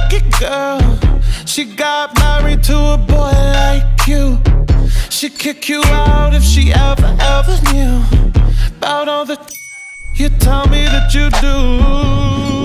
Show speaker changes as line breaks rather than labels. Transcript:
lucky girl. She got married to a boy like you. She'd kick you out if she ever knew about all the you tell me that you do.